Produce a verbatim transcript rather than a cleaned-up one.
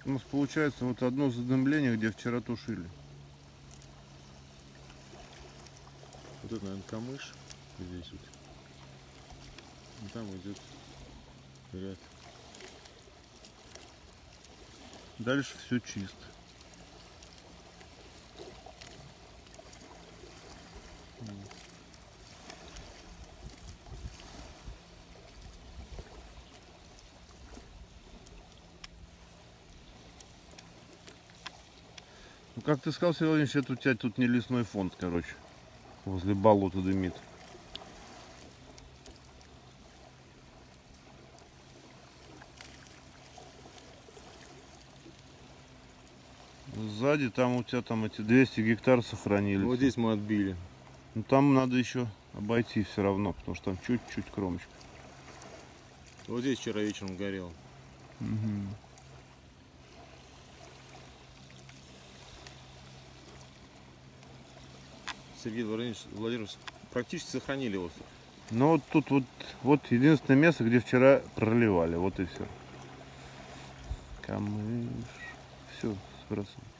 У нас получается вот одно задымление, где вчера тушили. Вот это, наверное, камыш. Здесь вот. И там идет ряд. Дальше все чисто. Ну, как ты сказал сегодня, это у тебя тут не лесной фонд, короче. Возле болота дымит. Сзади там у тебя там эти двести гектар сохранились. Вот здесь мы отбили. Ну там надо еще обойти все равно, потому что там чуть-чуть кромочка. Вот здесь вчера вечером горел. Угу. Сергей Владимирович, Владимирович практически сохранили остров. Ну вот тут вот, вот единственное место, где вчера проливали, вот и все. Камыш. Все, сбрасывай.